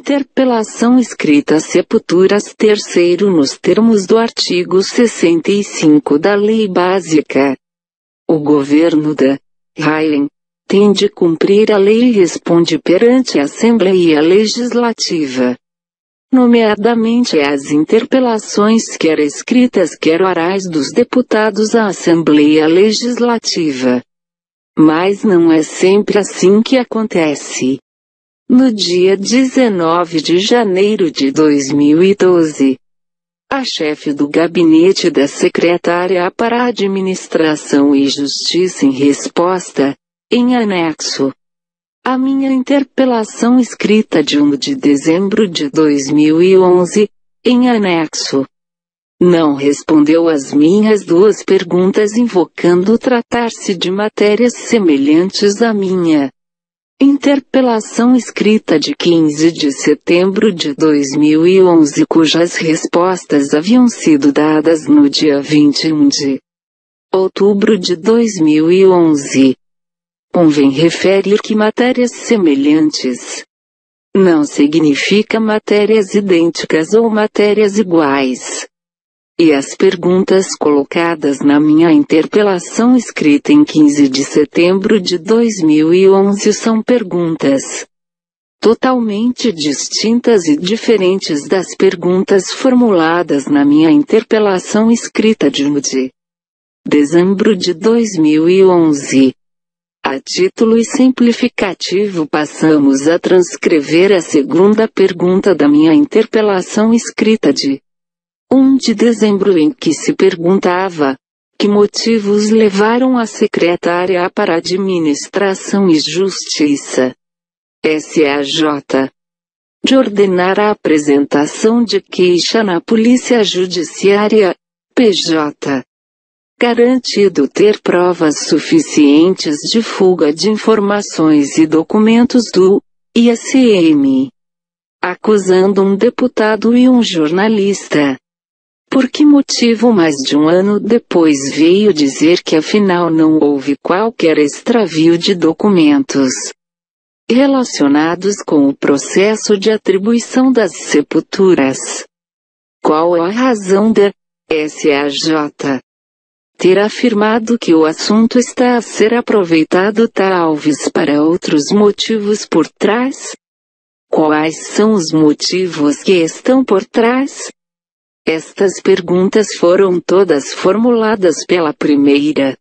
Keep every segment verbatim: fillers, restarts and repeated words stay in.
Interpelação escrita Sepulturas terceiro nos termos do artigo sessenta e cinco da Lei Básica. O governo da Raen tem de cumprir a lei e responde perante a Assembleia Legislativa, nomeadamente as interpelações quer escritas quer orais dos deputados à Assembleia Legislativa. Mas não é sempre assim que acontece. No dia dezenove de janeiro de dois mil e doze, a chefe do gabinete da secretária para a Administração e Justiça em resposta, em anexo à minha interpelação escrita de um de dezembro de dois mil e onze, em anexo, não respondeu às minhas duas perguntas invocando tratar-se de matérias semelhantes à minha interpelação escrita de quinze de setembro de dois mil e onze, cujas respostas haviam sido dadas no dia vinte e um de outubro de dois mil e onze. Convém referir que matérias semelhantes não significa matérias idênticas ou matérias iguais. E as perguntas colocadas na minha interpelação escrita em quinze de setembro de dois mil e onze são perguntas totalmente distintas e diferentes das perguntas formuladas na minha interpelação escrita de um de dezembro de dois mil e onze. A título exemplificativo passamos a transcrever a segunda pergunta da minha interpelação escrita de um de dezembro, em que se perguntava: que motivos levaram a secretária para a Administração e Justiça, S A J, de ordenar a apresentação de queixa na Polícia Judiciária, P J, garantido ter provas suficientes de fuga de informações e documentos do I C M, acusando um deputado e um jornalista. Por que motivo mais de um ano depois veio dizer que afinal não houve qualquer extravio de documentos relacionados com o processo de atribuição das sepulturas? Qual a razão da S A J ter afirmado que o assunto está a ser aproveitado talvez para outros motivos por trás? Quais são os motivos que estão por trás? Estas perguntas foram todas formuladas pela primeira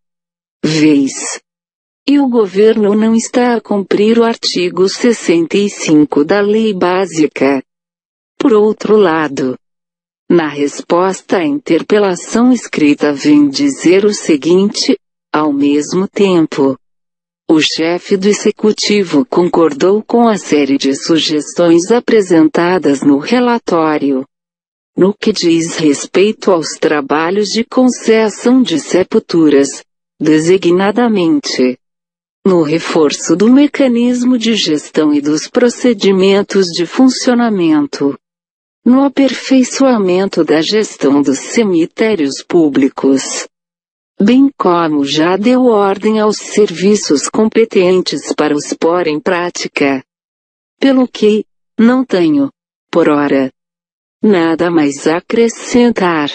vez. E o governo não está a cumprir o artigo sessenta e cinco da Lei Básica. Por outro lado, na resposta à interpelação escrita vem dizer o seguinte: ao mesmo tempo, o chefe do executivo concordou com a série de sugestões apresentadas no relatório, no que diz respeito aos trabalhos de concessão de sepulturas, designadamente no reforço do mecanismo de gestão e dos procedimentos de funcionamento, no aperfeiçoamento da gestão dos cemitérios públicos, bem como já deu ordem aos serviços competentes para os pôr em prática. Pelo que, não tenho, por ora, nada mais a acrescentar.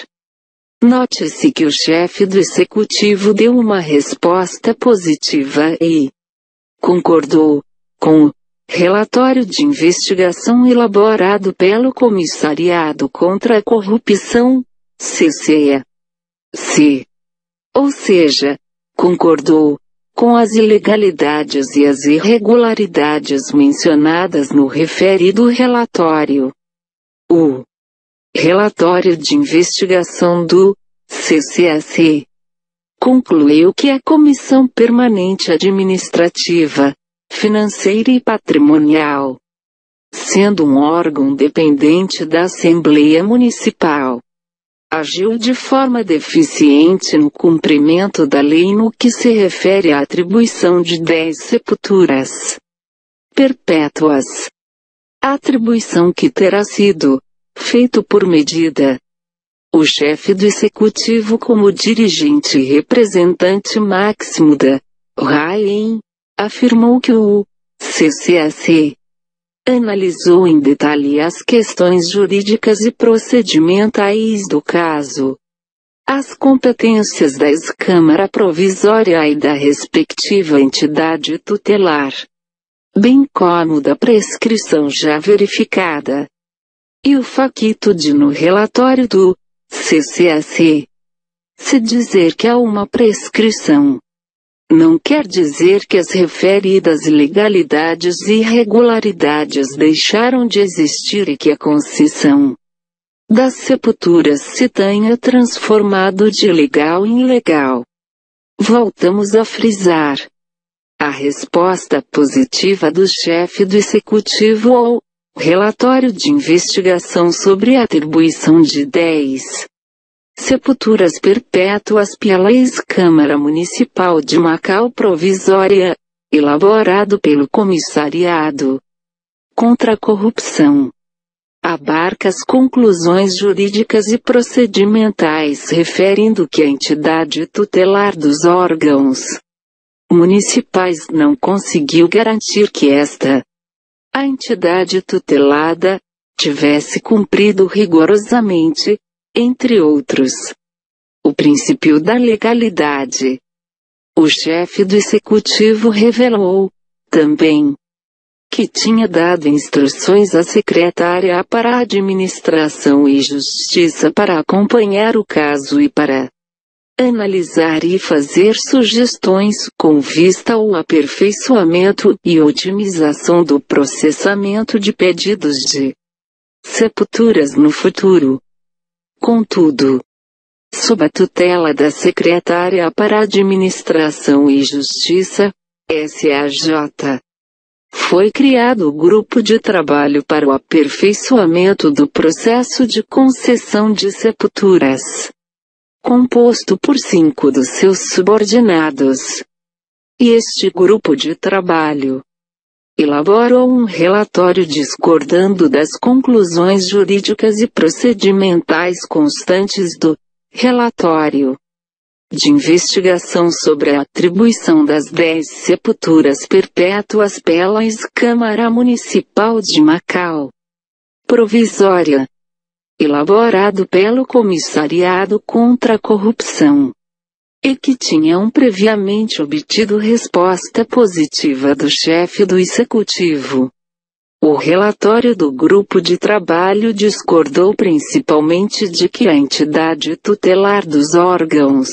Note-se que o chefe do executivo deu uma resposta positiva e concordou com o relatório de investigação elaborado pelo Comissariado contra a Corrupção, C C C. Ou seja, concordou com as ilegalidades e as irregularidades mencionadas no referido relatório. O relatório de investigação do C C C concluiu que a Comissão Permanente Administrativa, Financeira e Patrimonial, sendo um órgão dependente da Assembleia Municipal, agiu de forma deficiente no cumprimento da lei no que se refere à atribuição de dez sepulturas perpétuas. A atribuição que terá sido feito por medida. O chefe do executivo como dirigente e representante máximo da Raen afirmou que o C C C analisou em detalhe as questões jurídicas e procedimentais do caso, as competências da ex-Câmara Provisória e da respectiva entidade tutelar, bem como da prescrição já verificada, e o facto de no relatório do C C A C se dizer que há uma prescrição, não quer dizer que as referidas ilegalidades e irregularidades deixaram de existir e que a concessão das sepulturas se tenha transformado de ilegal em legal. Voltamos a frisar: a resposta positiva do chefe do Executivo ao relatório de investigação sobre a atribuição de dez sepulturas perpétuas pela ex-Câmara Municipal de Macau Provisória, elaborado pelo Comissariado contra a Corrupção, abarca as conclusões jurídicas e procedimentais referindo que a entidade tutelar dos órgãos municipais não conseguiu garantir que esta, a entidade tutelada, tivesse cumprido rigorosamente, entre outros, o princípio da legalidade. O chefe do Executivo revelou, também, que tinha dado instruções à secretária para a Administração e Justiça para acompanhar o caso e para analisar e fazer sugestões com vista ao aperfeiçoamento e otimização do processamento de pedidos de sepulturas no futuro. Contudo, sob a tutela da Secretária para a Administração e Justiça, S A J, foi criado o Grupo de Trabalho para o Aperfeiçoamento do Processo de Concessão de Sepulturas, composto por cinco dos seus subordinados. E este grupo de trabalho elaborou um relatório discordando das conclusões jurídicas e procedimentais constantes do relatório de investigação sobre a atribuição das dez sepulturas perpétuas pela ex-Câmara Municipal de Macau Provisória, elaborado pelo Comissariado contra a Corrupção, e que tinham previamente obtido resposta positiva do chefe do Executivo. O relatório do grupo de trabalho discordou principalmente de que a entidade tutelar dos órgãos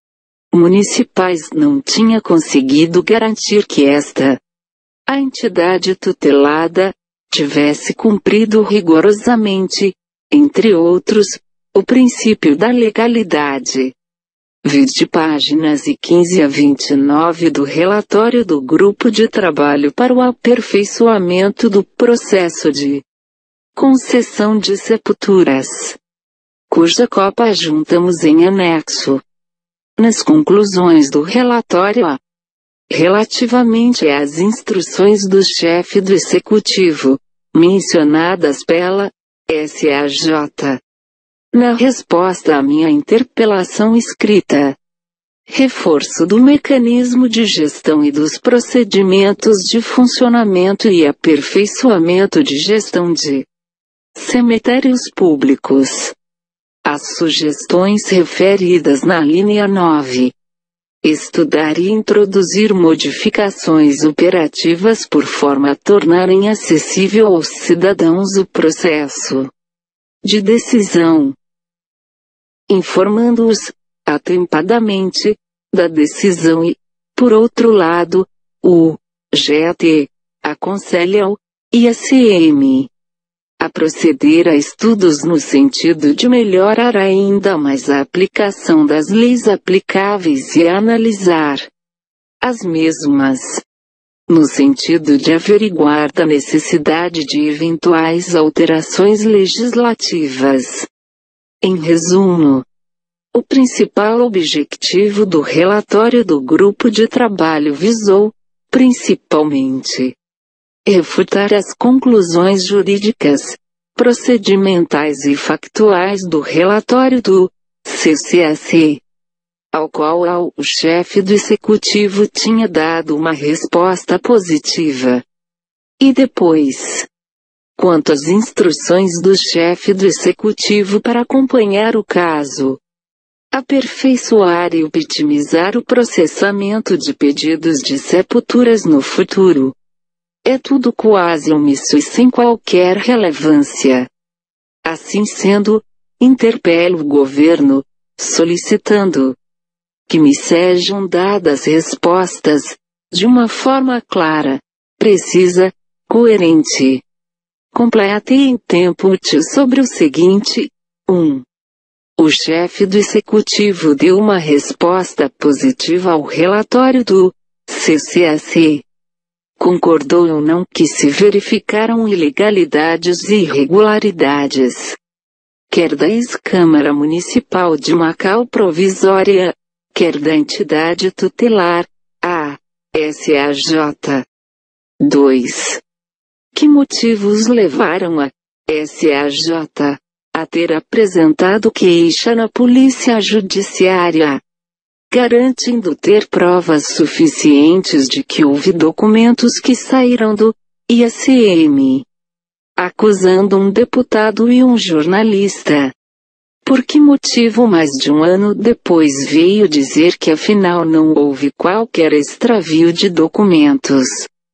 municipais não tinha conseguido garantir que esta, a entidade tutelada, tivesse cumprido rigorosamente, entre outros, o princípio da legalidade. Vide páginas quinze a vinte e nove do relatório do Grupo de Trabalho para o Aperfeiçoamento do Processo de Concessão de Sepulturas, cuja cópia juntamos em anexo. Nas conclusões do relatório A, relativamente às instruções do chefe do Executivo, mencionadas pela S A J, na resposta à minha interpelação escrita, reforço do mecanismo de gestão e dos procedimentos de funcionamento e aperfeiçoamento de gestão de cemitérios públicos. As sugestões referidas na linha nove. Estudar e introduzir modificações operativas por forma a tornarem acessível aos cidadãos o processo de decisão, informando-os, atempadamente, da decisão e, por outro lado, o G A T aconselha o I A C M a proceder a estudos no sentido de melhorar ainda mais a aplicação das leis aplicáveis e a analisar as mesmas, no sentido de averiguar da necessidade de eventuais alterações legislativas. Em resumo, o principal objetivo do relatório do grupo de trabalho visou, principalmente, refutar as conclusões jurídicas, procedimentais e factuais do relatório do C C A C, ao qual ao, o chefe do Executivo tinha dado uma resposta positiva. E depois, quanto às instruções do chefe do executivo para acompanhar o caso, aperfeiçoar e otimizar o processamento de pedidos de sepulturas no futuro. É tudo quase omisso e sem qualquer relevância. Assim sendo, interpelo o governo, solicitando que me sejam dadas respostas, de uma forma clara, precisa, coerente, completa e em tempo útil sobre o seguinte: um. O chefe do executivo deu uma resposta positiva ao relatório do C C S. Concordou ou não que se verificaram ilegalidades e irregularidades, quer da ex-Câmara Municipal de Macau Provisória, quer da entidade tutelar, a S A J. dois. Que motivos levaram a S A J a ter apresentado queixa na Polícia Judiciária, garantindo ter provas suficientes de que houve documentos que saíram do I C M, acusando um deputado e um jornalista. Por que motivo mais de um ano depois veio dizer que afinal não houve qualquer extravio de documentos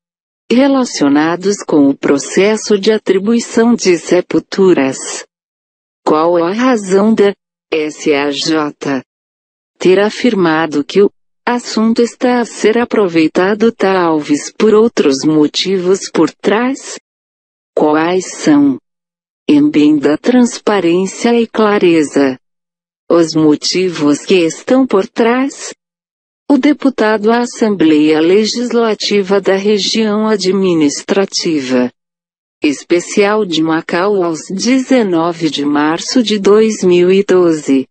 relacionados com o processo de atribuição de sepulturas? Qual a razão da S A J ter afirmado que o assunto está a ser aproveitado talvez por outros motivos por trás? Quais são, em bem da transparência e clareza, os motivos que estão por trás? O deputado à Assembleia Legislativa da Região Administrativa Especial de Macau aos dezenove de março de dois mil e doze.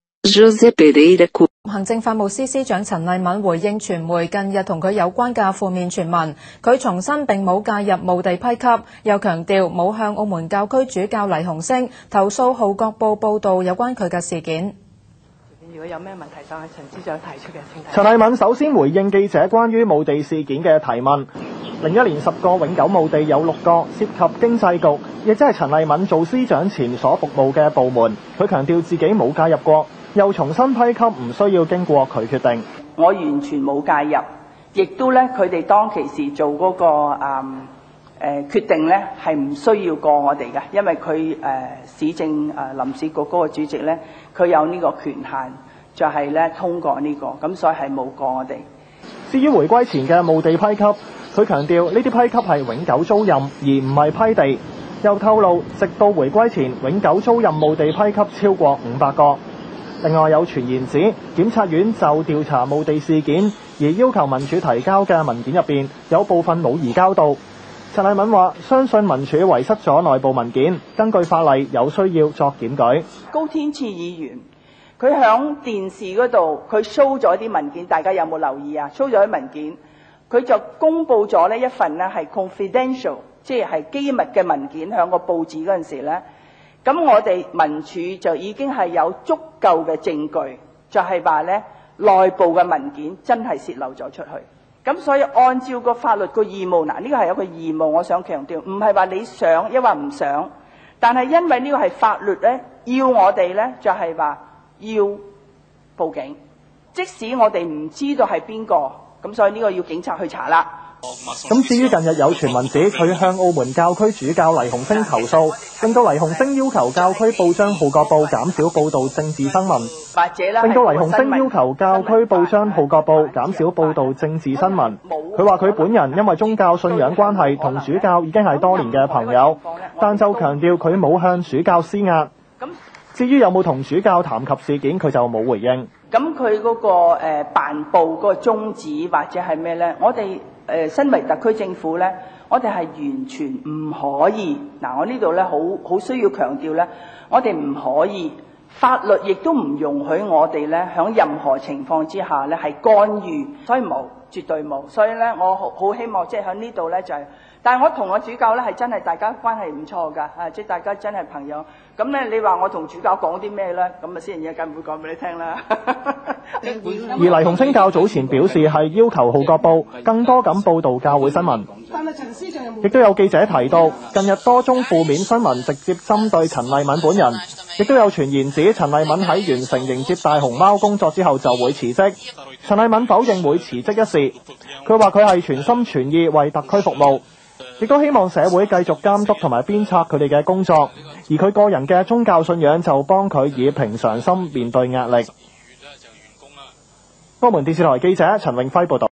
José Pereira Cu。 行政法務司司長陳麗敏回應傳媒近日同佢有關嘅負面傳聞，佢重申並冇介入墓地批給，又強調冇向澳門教區主教黎鴻升投訴《號角報》報導有關佢嘅事件。 如果有咩問題，就係陳司長提出嘅。 陳麗敏首先回應記者關於墓地事件嘅提問。零一年十個永久墓地有六個涉及經濟局，亦即係陳麗敏做司長前所服務嘅部門。佢強調自己冇介入過，又重新批給唔需要經過佢決定。 我完全冇介入，亦都咧佢哋當其時做嗰、那個誒誒、呃、決定咧係唔需要過我哋嘅，因為佢誒、呃、市政誒、呃、臨時局嗰個主席咧，佢有呢個權限，就係咧通過呢、這個，咁所以係冇過我哋。 至於回歸前嘅墓地批給，佢強調呢啲批給係永久租賃，而唔係批地。又透露，直到回歸前，永久租賃墓地批給超過五百個。另外有傳言指，檢察院就調查墓地事件而要求民署提交嘅文件入邊，有部分冇移交到。陳麗敏話：相信民署遺失咗內部文件，根據法例有需要作檢舉。 高天賜議員佢響電視嗰度，佢 show 咗啲文件，大家有冇留意啊 ？show 咗啲文件，佢就公佈咗呢一份呢係 confidential， 即係機密嘅文件響個報紙嗰陣時咧。咁我哋民署就已經係有足夠嘅證據，就係話咧內部嘅文件真係泄漏咗出去。咁所以按照個法律個義務，嗱呢個係一個義務，我想強調，唔係話你想，抑或唔想，但係因為呢個係法律咧，要我哋咧就係話要報警，即使我哋唔知道係邊個，咁所以呢個要警察去查啦。 咁至於近日有傳聞指佢向澳門教區主教黎鴻升投訴，令到黎鴻升要求教區報章《號角報》減少報導政治新聞， 或者啦， 令到黎鴻升要求教區報章《號角報》減少報導政治新聞。佢話佢本人因為宗教信仰關係同主教已經係多年嘅朋友，但就強調佢冇向主教施壓。至於有冇同主教談及事件，佢就冇回應。 咁佢嗰個誒辦報嗰個宗旨或者係咩咧？我哋誒身為特區政府咧，我哋係完全唔可以嗱，我呢度咧好好需要強調咧，我哋唔可以，法律亦都唔容許我哋咧喺任何情況之下咧係干預，所以冇，絕對冇。所以咧，我好好希望即係喺呢度咧就係但係我同我主教咧係真係大家關係唔錯㗎，啊，即係大家真係朋友。咁咧，你話我同主教講啲咩咧？咁啊，先而家梗會講俾你聽啦。 而黎鴻升教早前表示係要求《號角報》更多咁報導教會新聞。但係陳司長有冇？亦都有記者提到，近日多宗負面新聞直接針對陳麗敏本人，亦都有傳言指陳麗敏喺完成迎接大熊貓工作之後就會辭職。陳麗敏否認會辭職一事，佢話佢係全心全意為特區服務，亦都希望社會繼續監督同埋鞭策佢哋嘅工作，而佢個人嘅宗教信仰就幫佢以平常心面對壓力。澳門電視台記者陳永輝報道。